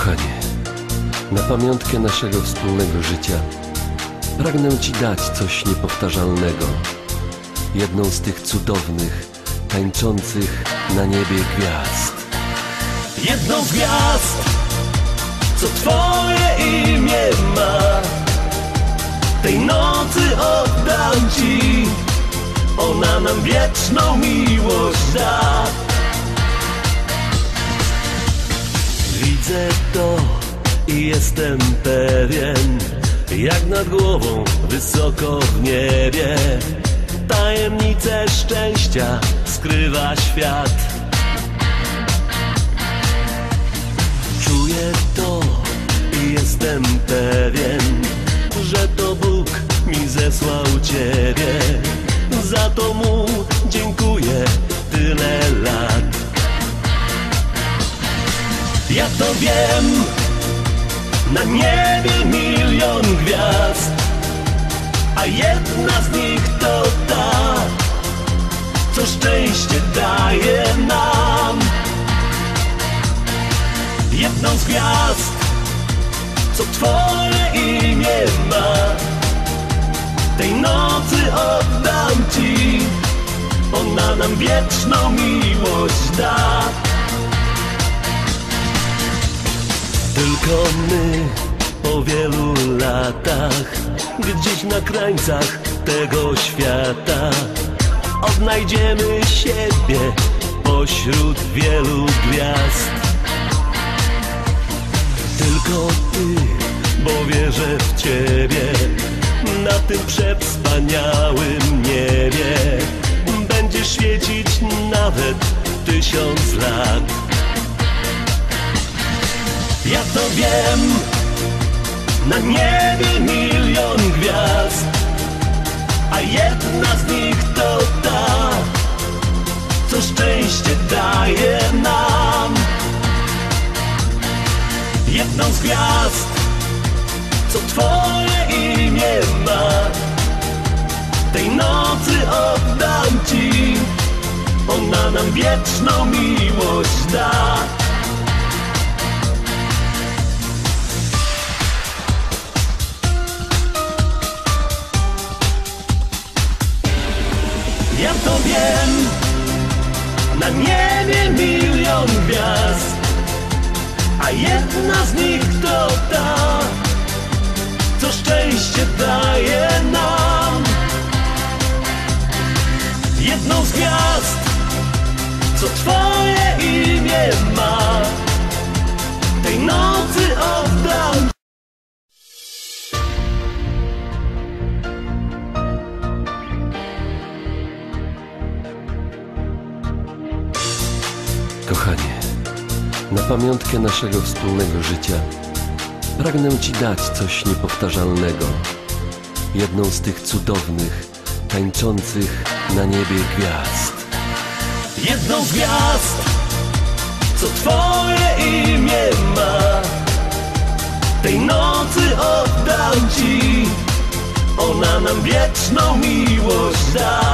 Kochanie, na pamiątkę naszego wspólnego życia pragnę Ci dać coś niepowtarzalnego. Jedną z tych cudownych, tańczących na niebie gwiazd. Jedną z gwiazd, co Twoje imię ma. Tej nocy oddam Ci, ona nam wieczną miłość da. Widzę to i jestem pewien, jak nad głową, wysoko w niebie, tajemnice szczęścia skrywa świat. Czuję to i jestem pewien, że to Bóg mi zesłał Ciebie. Za to Mu dziękuję tyle lat. Ja to wiem, na niebie milion gwiazd, a jedna z nich to ta, co szczęście daje nam. Jedną z gwiazd, co Twoje imię ma. Tej nocy oddam Ci, ona nam wieczną miłość da. Tylko my po wielu latach, gdzieś na krańcach tego świata, odnajdziemy siebie pośród wielu gwiazd. Tylko Ty, bo wierzę w Ciebie, na tym przewspaniałym niebie będziesz świecić nawet 1000 lat. Ja to wiem, na niebie milion gwiazd, a jedna z nich to ta, co szczęście daje nam. Jedną z gwiazd, co Twoje imię ma. Tej nocy oddam Ci, ona nam wieczną miłość da. Ja to wiem, na niebie milion gwiazd, a jedna z nich to ta, co szczęście daje nam. Jedną z gwiazd, co Twoje imię ma. Tej nocy oddam. Kochanie, na pamiątkę naszego wspólnego życia pragnę Ci dać coś niepowtarzalnego. Jedną z tych cudownych, tańczących na niebie gwiazd. Jedną z gwiazd, co Twoje imię ma. Tej nocy oddam Ci, ona nam wieczną miłość da.